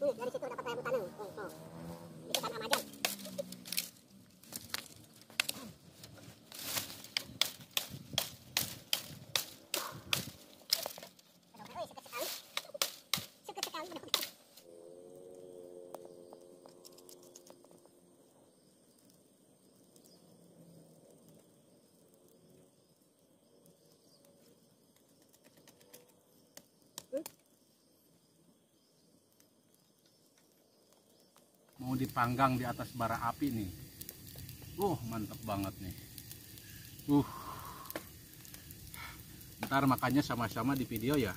Dari situ dapat rambutan. Itu kan Ramadan. Suket sekali. Mau dipanggang di atas bara api nih. Mantap banget nih. Ntar makannya sama-sama di video ya.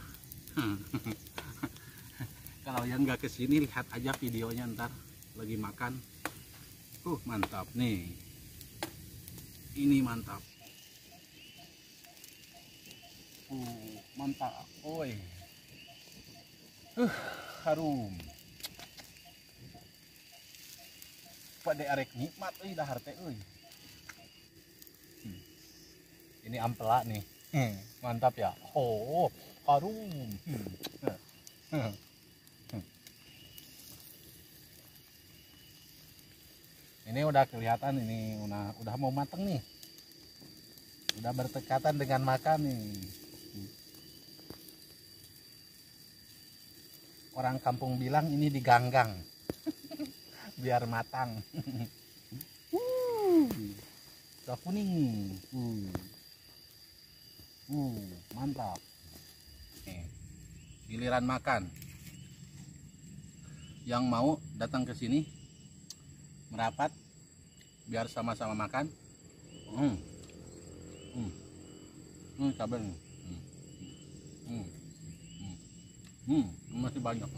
Kalau yang nggak kesini, lihat aja videonya ntar lagi makan. Mantap nih. Ini mantap. Mantap. Harum. Pada arek nikmat dahar teh euy. Ini ampela nih. Mantap ya. Harum. Ini udah kelihatan, ini udah mau mateng nih. Udah berdekatan dengan makan nih. Orang kampung bilang ini diganggang biar matang. Udah kuning. Mantap. Giliran makan. Yang mau datang ke sini merapat biar sama-sama makan. Cabai nih. Masih banyak.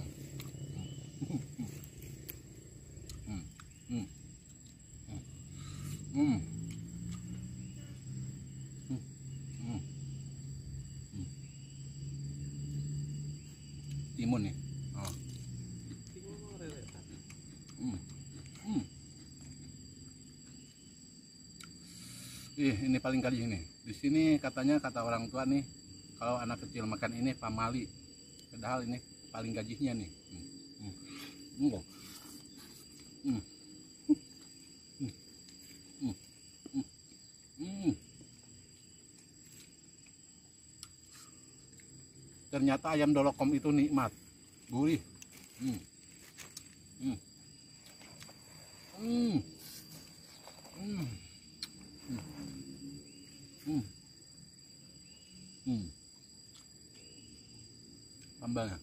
Timun nih. Ini paling kali ini. Di sini katanya, kata orang tua nih, kalau anak kecil makan ini pamali. Padahal ini paling gajinya nih. Ternyata ayam dolokom itu nikmat, gurih. Sambalnya.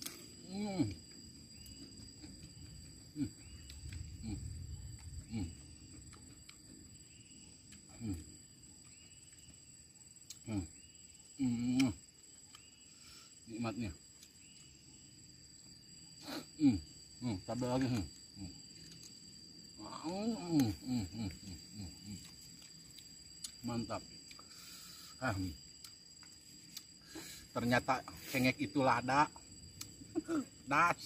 Nikmatnya. Cabai lagi. Mantap. Ternyata cengek itu lada. Das.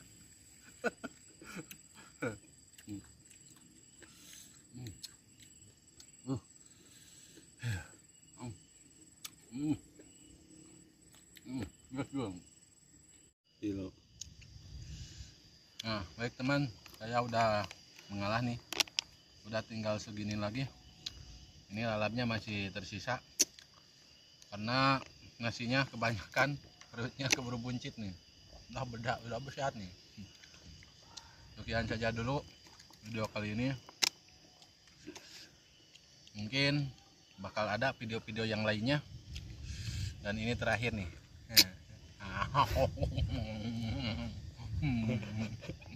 Nah, baik teman, saya udah mengalah nih. Udah tinggal segini lagi. Ini lalapnya masih tersisa karena nasinya kebanyakan, perutnya keburu buncit nih. Udah bersehat nih. Sekian saja dulu video kali ini. Mungkin bakal ada video-video yang lainnya. Dan ini terakhir nih.